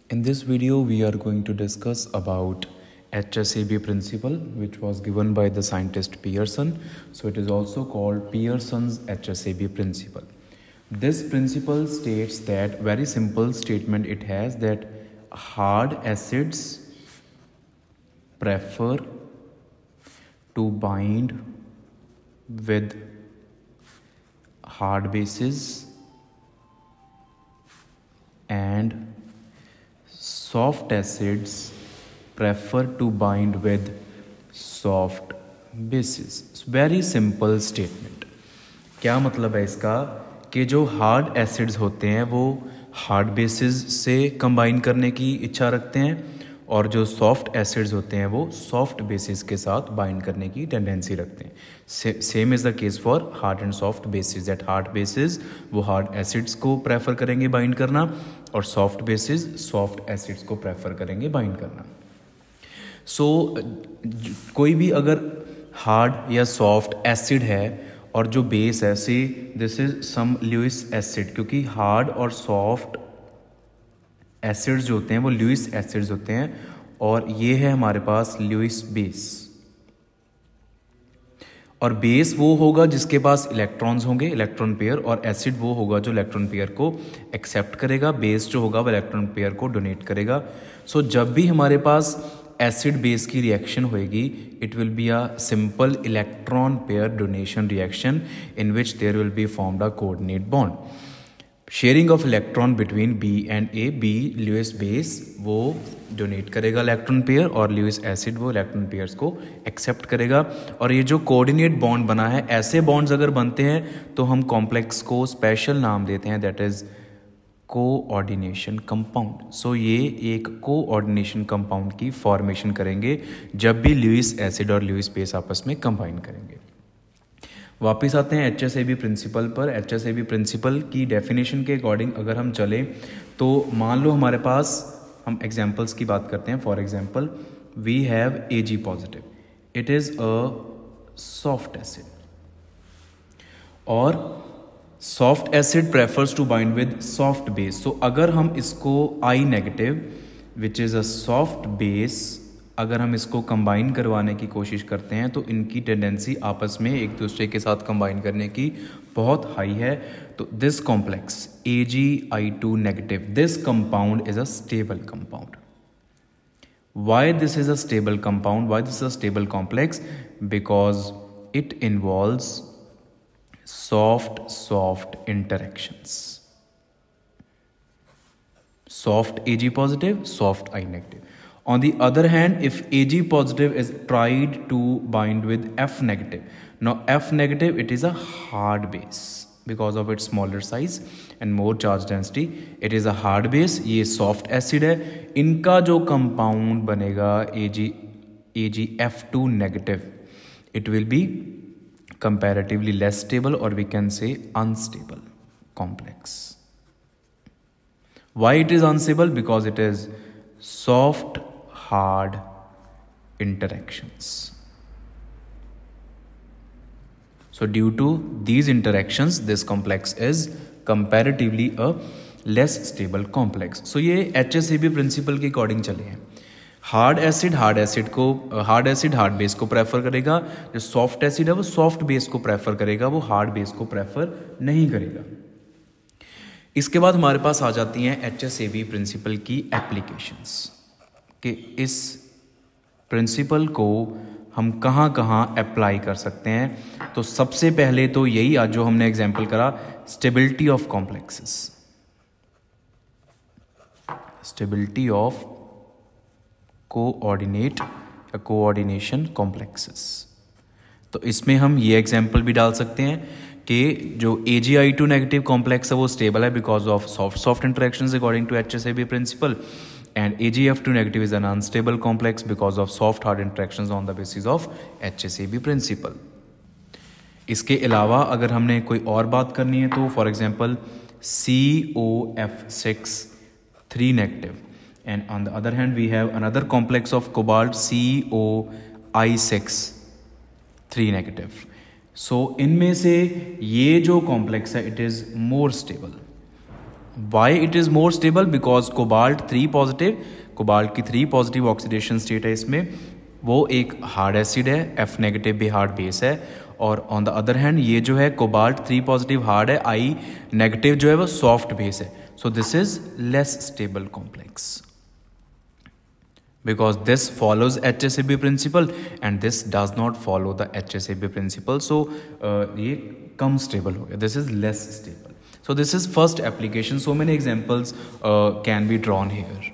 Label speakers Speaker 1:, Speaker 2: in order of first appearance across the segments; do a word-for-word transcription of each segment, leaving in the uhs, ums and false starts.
Speaker 1: In this video, we are going to discuss about H S A B principle, which was given by the scientist Pearson. So it is also called Pearson's H S A B principle. This principle states that, very simple statement it has, that hard acids prefer to bind with hard bases and soft acids prefer to bind with soft bases. Very simple statement. क्या मतलब है इसका कि जो hard acids होते हैं वो hard basis से कंबाइन करने की इच्छा रखते हैं और जो सॉफ्ट एसिड्स होते हैं वो सॉफ्ट बेसिस के साथ बाइंड करने की टेंडेंसी रखते हैं. Same is the case for hard and soft bases. That hard bases वो हार्ड एसिड्स को प्रेफर करेंगे बाइंड करना और सॉफ्ट बेसिस सॉफ्ट एसिड्स को प्रेफर करेंगे बाइंड करना. सो so, कोई भी अगर हार्ड या सॉफ्ट एसिड है और जो बेस है, see this is some Lewis acid, क्योंकि हार्ड और सॉफ्ट एसिड्स जो होते हैं वो ल्यूइस एसिड्स होते हैं और ये है हमारे पास ल्यूइस बेस. और बेस वो होगा जिसके पास इलेक्ट्रॉन्स होंगे, इलेक्ट्रॉन पेयर, और एसिड वो होगा जो इलेक्ट्रॉन पेयर को एक्सेप्ट करेगा. बेस जो होगा वो इलेक्ट्रॉन पेयर को डोनेट करेगा. सो so, जब भी हमारे पास एसिड बेस की रिएक्शन होएगी, it will be a simple electron pair donation reaction in which there will be formed a coordinate bond. Sharing of electron between B and A. B Lewis base वो donate करेगा electron pair और Lewis acid वो electron pairs को accept करेगा. और ये जो coordinate bond बना है, ऐसे बॉन्ड्स अगर बनते हैं तो हम कॉम्प्लेक्स को स्पेशल नाम देते हैं, that is coordination compound. So ये एक कोऑर्डिनेशन कंपाउंड की फॉर्मेशन करेंगे जब भी ल्यूइस एसिड और ल्यूइस बेस आपस में कंबाइन करेंगे. वापस आते हैं H S A B principle पर. H S A B principle की डेफिनेशन के अकॉर्डिंग अगर हम चलें तो मान लो हमारे पास, हम एग्जांपल्स की बात करते हैं. For example we have A G positive. It is a soft acid और soft acid prefers to bind with soft base. So अगर हम इसको I negative which is a soft base, अगर हम इसको कंबाइन करवाने की कोशिश करते हैं तो इनकी टेंडेंसी आपस में एक दूसरे के साथ कंबाइन करने की बहुत हाई है. तो this complex A G I two negative, this compound is a stable compound. Why this is a stable compound, why this is a stable complex? Because it involves soft soft interactions. Soft Ag positive, soft I negative. On the other hand, if Ag positive is tried to bind with F negative, now F negative, it is a hard base because of its smaller size and more charge density. It is a hard base. ये soft acid है. इनका जो compound बनेगा Ag A G F two negative, it will be comparatively less stable, or we can say unstable complex. Why it is unstable? Because it is soft hard interactions. So due to these interactions, this complex is comparatively a less stable complex. So ये H S A B principle के according चले हैं. Hard acid hard acid को hard acid hard base को prefer करेगा. जो soft acid है वो सॉफ्ट बेस को प्रेफर करेगा, वो हार्ड बेस को प्रेफर नहीं करेगा. इसके बाद हमारे पास आ जाती हैं H S A B principle की एप्लीकेशंस, कि इस प्रिंसिपल को हम कहाँ कहाँ अप्लाई कर सकते हैं. तो सबसे पहले तो यही आज जो हमने एग्जाम्पल करा, stability of complexes, stability of coordinate या कोऑर्डिनेशन कॉम्प्लेक्सेस. तो इसमें हम ये एग्जांपल भी डाल सकते हैं कि जो A G I two negative complex है वो स्टेबल है because of soft soft interactions according to H S A B principle, and A G F two negative is an unstable complex because of soft hard interactions on the basis of H S A B principle. इसके अलावा अगर हमने कोई और बात करनी है तो for example C O F six three negative, and on the other hand we have another complex of cobalt C O I six three negative. So इनमें से ये जो complex है it is more stable. Why it is more stable? Because cobalt three positive, cobalt की three positive oxidation state है इसमें, वो एक हार्ड एसिड है, एफ नेगेटिव भी हार्ड बेस है, और ऑन द अदर हैंड ये जो है कोबाल्ट थ्री पॉजिटिव हार्ड है, आई नेगेटिव जो है वो सॉफ्ट बेस है. So this is less stable complex because this follows H S A B principle and this does not follow the H S A B principle. So uh, ये कम stable हो गया, this is less stable. So this is first application. So many examples uh, can be drawn here.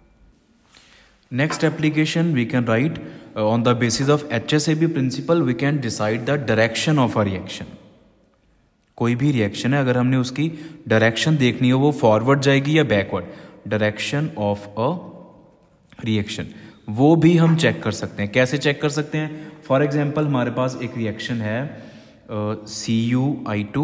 Speaker 1: Next application we can write uh, on the basis of H S A B principle we can decide the direction of a reaction. कोई भी reaction है, अगर हमने उसकी direction देखनी हो वो forward जाएगी या backward, direction of a reaction वो भी हम चेक कर सकते हैं. कैसे चेक कर सकते हैं? फॉर एग्जांपल हमारे पास एक रिएक्शन है C U I two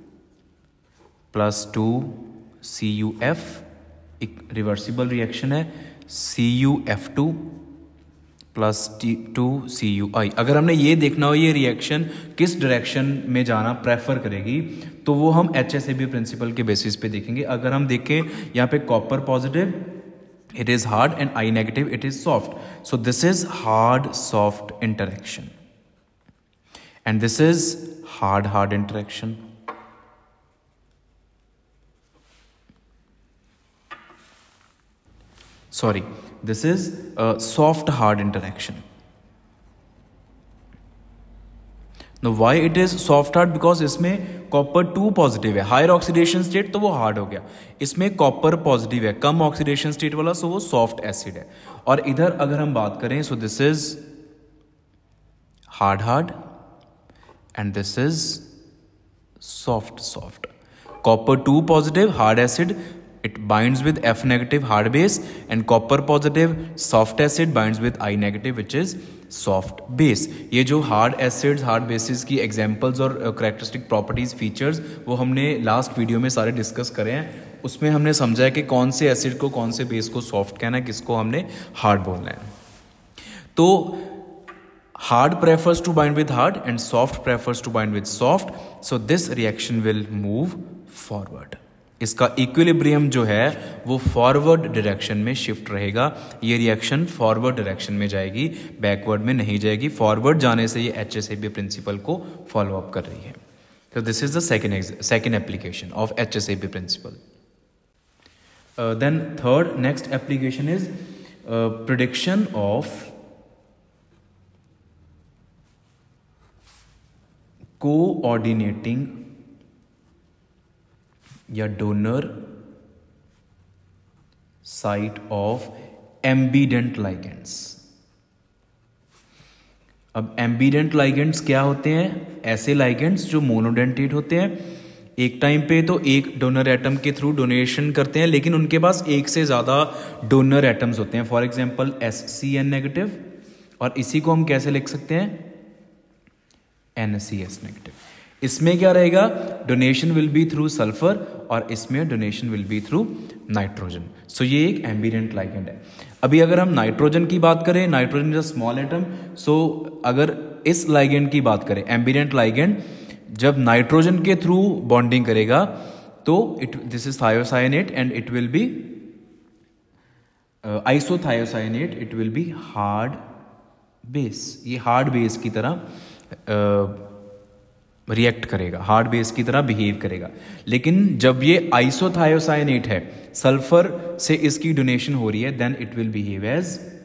Speaker 1: plus two C U F, एक रिवर्सिबल रिएक्शन है C U F two plus T two C U I. अगर हमने ये देखना हो ये रिएक्शन किस डायरेक्शन में जाना प्रेफर करेगी तो वो हम H S A B principle के बेसिस पे देखेंगे. अगर हम देखें यहाँ पे copper positive it is hard and I negative it is soft, so this is hard soft interaction and this is hard hard interaction. Sorry, this is a soft hard interaction. Now why it is soft hard? Because इसमें copper two positive है, higher oxidation state तो वो hard हो गया, इसमें copper positive है, कम oxidation state वाला, सो वो सॉफ्ट एसिड है. और इधर अगर हम बात करें so this is hard hard and this is soft soft. Copper two positive hard acid, it binds with F negative hard base, and copper positive soft acid binds with I negative which is soft base. ये जो hard acids hard bases की examples और characteristic properties features वो हमने last video में सारे discuss करे हैं. उसमें हमने समझा है कि कौन से acid को कौन से base को soft कहना है, किसको हमने hard बोलना है. तो hard prefers to bind with hard and soft prefers to bind with soft, so this reaction will move forward. इसका इक्विलिब्रियम जो है वो फॉरवर्ड डायरेक्शन में शिफ्ट रहेगा. ये रिएक्शन फॉरवर्ड डायरेक्शन में जाएगी, बैकवर्ड में नहीं जाएगी. फॉरवर्ड जाने से ये H S A B principle को फॉलो अप कर रही है. तो this is the second second application of H S A B principle. Then third next application is prediction of coordinating या donor site of ambident ligands. अब ambident ligands क्या होते हैं? ऐसे लाइगेंड्स जो मोनोडेंटेट होते हैं, एक टाइम पे तो एक डोनर एटम के थ्रू डोनेशन करते हैं लेकिन उनके पास एक से ज़्यादा डोनर एटम्स होते हैं. For example S C N negative, और इसी को हम कैसे लिख सकते हैं? N C S negative. इसमें क्या रहेगा? Donation will be through sulphur और इसमें donation will be through nitrogen. सो ये एक एम्बीडेंट लाइगेंड है. अभी अगर हम नाइट्रोजन की बात करें, nitrogen is a small atom, so अगर इस लाइगेंड की बात करें, एम्बीडेंट लाइगेंड जब नाइट्रोजन के थ्रू बॉन्डिंग करेगा तो it this is thiocyanate and it will be isothiocyanate, it will be hard base. ये हार्ड बेस की तरह uh, रिएक्ट करेगा, हार्ड बेस की तरह बिहेव करेगा. लेकिन जब ये आइसोथायोसाइनेट है, सल्फर से इसकी डोनेशन हो रही है, then it will behave as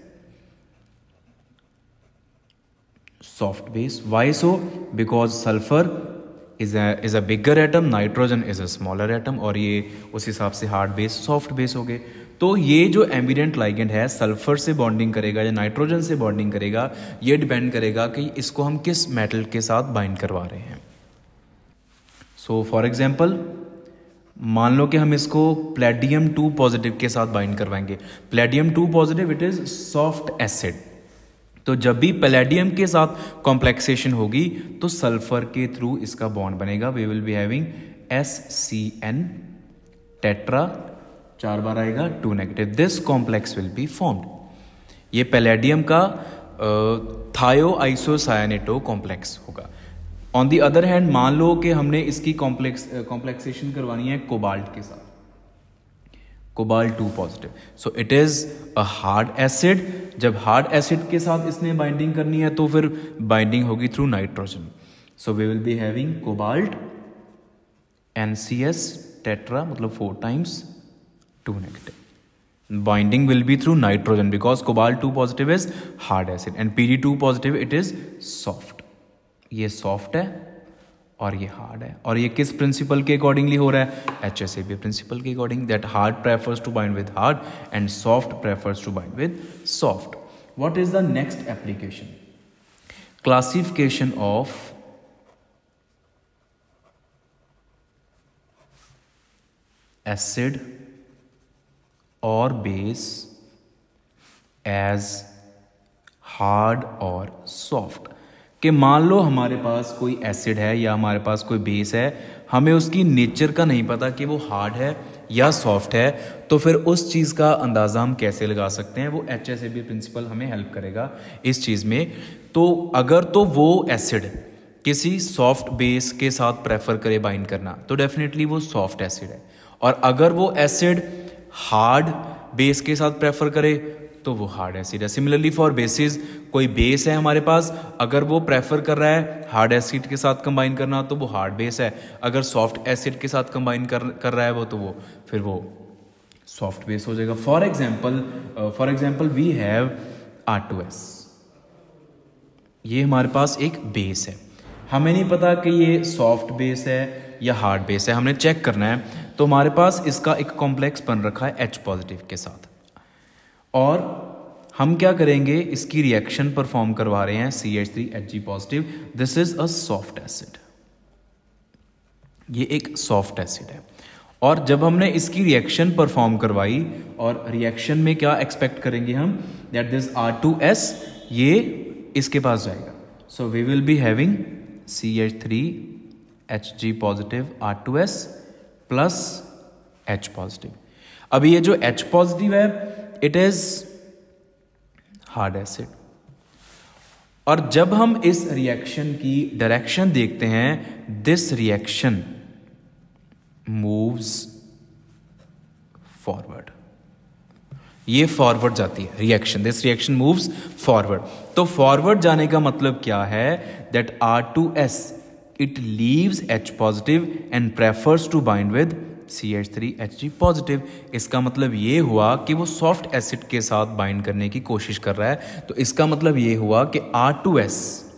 Speaker 1: soft base. Why so? Because sulphur is is a bigger atom, nitrogen is a smaller atom, और ये उस हिसाब से हार्ड बेस सॉफ्ट बेस हो गए. तो ये जो एम्बीडेंट लाइगेंड है सल्फर से बॉन्डिंग करेगा या नाइट्रोजन से बॉन्डिंग करेगा, ये डिपेंड करेगा कि इसको हम किस मेटल के साथ बाइंड करवा रहे हैं. सो फॉर एग्जाम्पल मान लो कि हम इसको प्लेडियम टू पॉजिटिव के साथ बाइंड करवाएंगे. Palladium two positive it is soft acid. तो जब भी पैलेडियम के साथ कॉम्प्लेक्सेशन होगी तो सल्फर के थ्रू इसका बॉन्ड बनेगा. We will be having S C N tetra, चार बार आएगा two negative. This complex will be formed. ये पैलेडियम का थायो आइसोसायनेटो कॉम्प्लेक्स होगा. ऑन दी अदर हैंड मान लो कि हमने इसकी कॉम्प्लेक्स कॉम्प्लेक्सेशन करवानी है कोबाल्ट के साथ. Cobalt two positive, so it is a hard acid. जब हार्ड एसिड के साथ इसने बाइंडिंग करनी है तो फिर बाइंडिंग होगी through nitrogen, so we will be having cobalt N C S tetra, मतलब four times two negative. Binding will be through nitrogen because cobalt two positive is hard acid and P d two positive it is soft. ये soft है और ये hard है, और ये किस principle के accordingly हो रहा है? H S A B principle के according, that hard prefers to bind with hard and soft prefers to bind with soft. What is the next application? Classification of acid और बेस एज हार्ड और soft. कि मान लो हमारे पास कोई acid है या हमारे पास कोई बेस है, हमें उसकी नेचर का नहीं पता कि वो हार्ड है या सॉफ्ट है, तो फिर उस चीज़ का अंदाज़ा हम कैसे लगा सकते हैं? वो H S A B principle हमें हेल्प करेगा इस चीज़ में. तो अगर तो वो एसिड किसी सॉफ्ट बेस के साथ प्रेफर करे बाइंड करना तो डेफिनेटली वो सॉफ्ट एसिड है, और अगर वो एसिड हार्ड बेस के साथ प्रेफर करे तो वो हार्ड एसिड है. सिमिलरली फॉर बेसिस, कोई बेस है हमारे पास, अगर वो प्रेफर कर रहा है हार्ड एसिड के साथ कंबाइन करना तो वो हार्ड बेस है, अगर सॉफ्ट एसिड के साथ कंबाइन कर कर रहा है वो तो वो फिर वो सॉफ्ट बेस हो जाएगा. For example for example we have R two S. ये हमारे पास एक बेस है, हमें नहीं पता कि ये सॉफ्ट बेस है या हार्ड बेस है, हमने चेक करना है. तो हमारे पास इसका एक कॉम्प्लेक्स बन रखा है H पॉजिटिव के साथ, और हम क्या करेंगे, इसकी रिएक्शन परफॉर्म करवा रहे हैं C H three H G positive. This is a soft acid, ये एक सॉफ्ट एसिड है. और जब हमने इसकी रिएक्शन परफॉर्म करवाई, और रिएक्शन में क्या एक्सपेक्ट करेंगे हम, that this R two S ये इसके पास जाएगा. So we will be having C H three H G positive R two S plus H positive. अभी ये जो H पॉजिटिव है इट इज हार्ड एसिड, और जब हम इस रिएक्शन की डायरेक्शन देखते हैं, दिस रिएक्शन मूव्स फॉरवर्ड. ये फॉरवर्ड जाती है reaction, this reaction moves forward. तो फॉरवर्ड जाने का मतलब क्या है, that are two S it leaves H positive and prefers to bind with C H three H G positive. इसका मतलब ये हुआ कि वो सॉफ्ट एसिड के साथ बाइंड करने की कोशिश कर रहा है. तो इसका मतलब ये हुआ कि R two S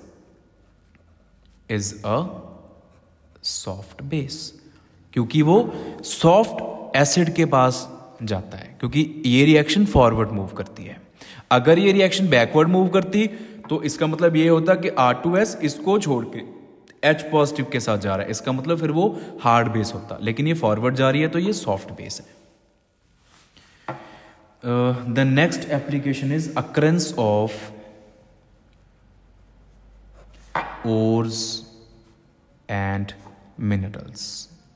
Speaker 1: is a soft base, क्योंकि वो सॉफ्ट एसिड के पास जाता है, क्योंकि ये रिएक्शन फॉरवर्ड मूव करती है. अगर ये रिएक्शन बैकवर्ड मूव करती तो इसका मतलब ये होता कि आर टू एस इसको छोड़ के H पॉजिटिव के साथ जा रहा है, इसका मतलब फिर वो हार्ड बेस होता, लेकिन ये फॉरवर्ड जा रही है तो ये सॉफ्ट बेस है. The next application is occurrence of ores and minerals.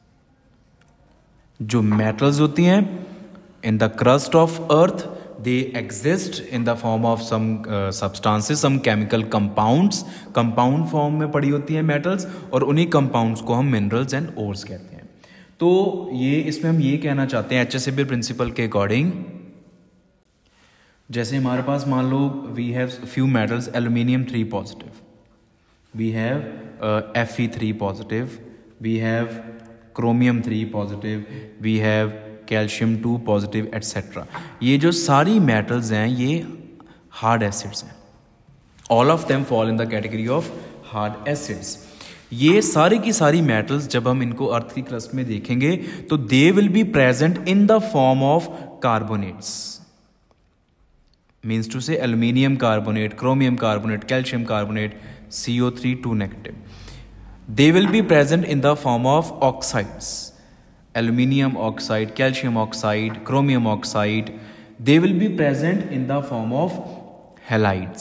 Speaker 1: जो मेटल्स होती हैं in the crust of earth, they exist in the form of some uh, substances, some chemical compounds. compound form में पड़ी होती है metals, और उन्हीं compounds को हम minerals and ores कहते हैं. तो ये इसमें हम ये कहना चाहते हैं H S A B principle के अकॉर्डिंग, जैसे हमारे पास मान लो we have few metals, aluminium three positive, we have F E three positive, we have chromium three positive, we have calcium two positive etcetera. ये जो सारी मेटल्स हैं ये हार्ड एसिड्स हैं. All of them fall in the category of hard acids. ये सारी की सारी मेटल्स जब हम इनको अर्थ की क्रस्ट में देखेंगे तो they will be present in the form of carbonates. Means to say aluminium carbonate, chromium carbonate, calcium carbonate, C O three two negative. They will be present in the form of oxides, aluminium oxide, calcium oxide, chromium oxide. They will be present in the form of halides,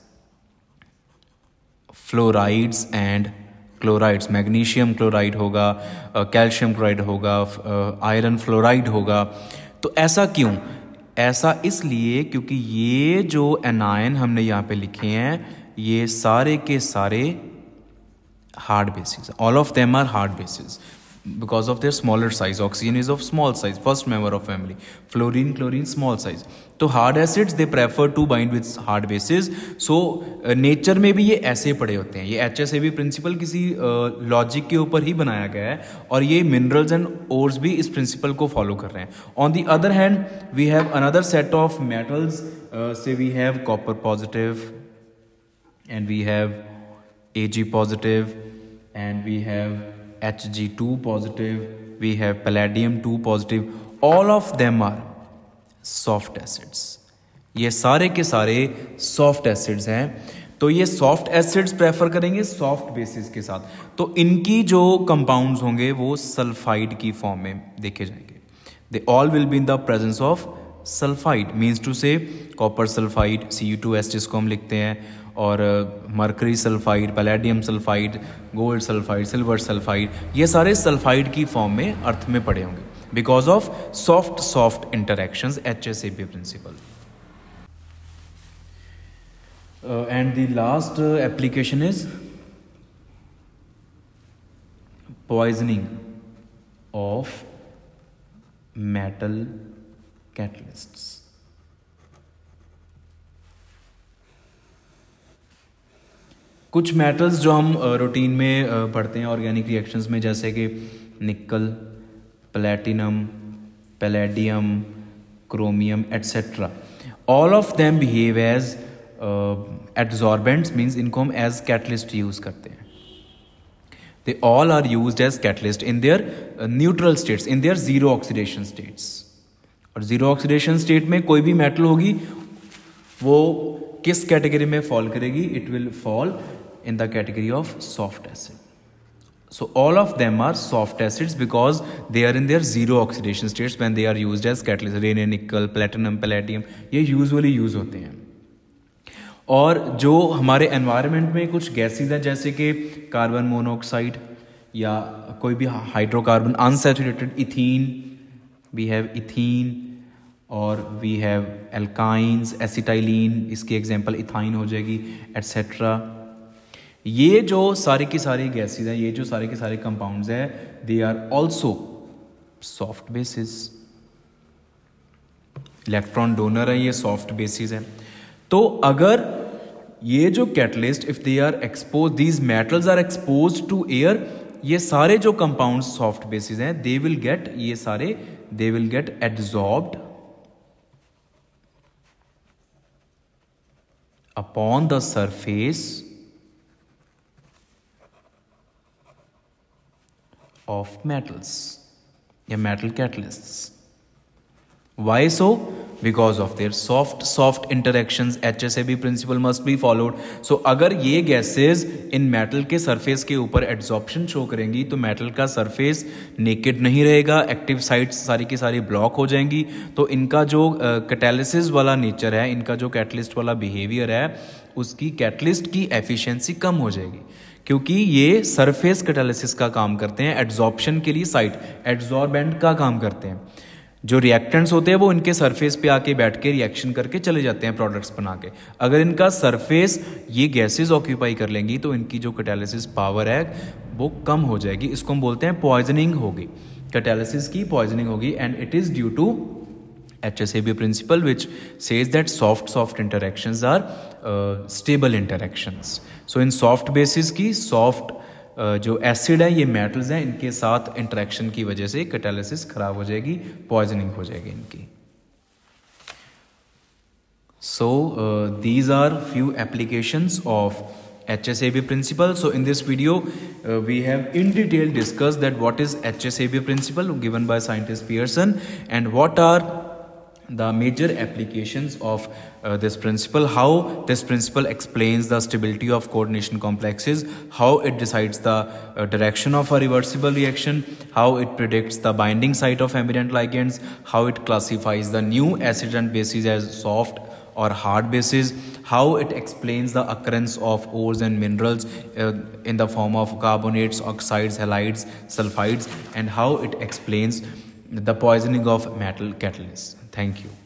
Speaker 1: fluorides and chlorides. magnesium chloride होगा, calcium chloride होगा, iron fluoride होगा. तो ऐसा क्यों? ऐसा इसलिए क्योंकि ये जो एनायन हमने यहाँ पे लिखे हैं ये सारे के सारे hard bases, all of them are hard bases. because of their smaller size. Oxygen is of small size, first member of family. Fluorine, chlorine, small size. तो hard acids they prefer to bind with hard bases. So nature uh, में भी ये ऐसे पड़े होते हैं. ये H S A B principle किसी लॉजिक uh, के ऊपर ही बनाया गया है और ये मिनरल्स एंड ओर्स भी इस प्रिंसिपल को फॉलो कर रहे हैं. On the other hand we have another set of metals. So we have copper positive and we have A G positive and we have H G two positive, we have palladium two positive. All of them are soft acids. ये सारे के सारे soft acids हैं. तो ये soft acids prefer करेंगे soft bases के साथ. तो इनकी जो compounds होंगे वो सल्फाइड की फॉर्म में देखे जाएंगे. They all will be in the presence of sulphide. Means to say copper sulphide C U two S जिसको हम लिखते हैं, और mercury sulphide, palladium sulphide, gold sulphide, silver sulphide, ये सारे सल्फाइड की फॉर्म में अर्थ में पड़े होंगे because of soft soft interactions, H S A B principle. And the last application is poisoning of metal catalysts. कुछ मेटल्स जो हम रूटीन में पढ़ते हैं ऑर्गेनिक रिएक्शंस में, जैसे कि nickel, platinum, palladium, chromium etcetera, all of them behave as adsorbents. Means इनको हम एज कैटलिस्ट यूज करते हैं. They all are used as catalyst in their neutral states, in their zero oxidation states. और zero oxidation state में कोई भी metal होगी वो किस कैटेगरी में फॉल करेगी? It will fall in the category of soft acid. So all of them are soft acids because they are in their zero oxidation states when they are used as catalyst. रेन, nickel, platinum, palladium ये usually use होते हैं. और जो हमारे environment में कुछ gases हैं जैसे कि कार्बन मोनोऑक्साइड या कोई भी hydrocarbon unsaturated, ethene, we have ethene और वी हैव एल्काइंस, एसिटाइलिन, इसकी एग्जांपल इथाइन हो जाएगी, एटसेट्रा. ये जो सारी की सारी गैसेज हैं, ये जो सारे के सारे कंपाउंड्स हैं, they are also soft bases. Electron donor है, ये सॉफ्ट बेसिस हैं. तो अगर ये जो catalyst if they are expose, these metals are expose to air, ये सारे जो कंपाउंड्स सॉफ्ट बेसिस हैं, दे विल गेट, ये सारे they will get absorbed upon the surface of metals या metal catalysts. Why so? Because of their soft soft interactions. H S A B principle must be followed. So अगर ये gases इन metal के surface के ऊपर adsorption show करेंगी तो metal का सरफेस नेकेड नहीं रहेगा, एक्टिव साइट्स सारी की सारी ब्लॉक हो जाएंगी. तो इनका जो कैटालिसिस uh, वाला नेचर है, इनका जो कैटलिस्ट वाला बिहेवियर है, उसकी कैटलिस्ट की एफिशिएंसी कम हो जाएगी क्योंकि ये सरफेस कैटालिसिस का काम करते हैं. एड्सॉर्प्शन के लिए साइट एड्सॉर्बेंट का काम करते हैं. जो रिएक्टेंट्स होते हैं वो इनके सरफेस पे आके बैठ के रिएक्शन करके चले जाते हैं प्रोडक्ट्स बना के. अगर इनका सरफेस ये गैसेस ऑक्यूपाई कर लेंगी तो इनकी जो कैटालिसिस पावर है वो कम हो जाएगी. इसको हम बोलते हैं पॉइजनिंग होगी, कैटालिसिस की पॉइजनिंग होगी. And it is due to H S A B principle which says that soft soft interactions are uh, stable interactions. So in soft bases की soft uh, जो acid है, ये metals हैं, इनके साथ interaction की वजह से catalysis खराब हो जाएगी, poisoning हो जाएगी इनकी. So uh, these are few applications of H S A B principle. So in this video uh, we have in detail discussed that what is H S A B principle given by scientist Pearson and what are the major applications of uh, this principle, how this principle explains the stability of coordination complexes, how it decides the uh, direction of a reversible reaction, how it predicts the binding site of ambient ligands, how it classifies the new acids and bases as soft or hard bases, how it explains the occurrence of ores and minerals uh, in the form of carbonates, oxides, halides, sulfides, and how it explains the poisoning of metal catalysts. Thank you.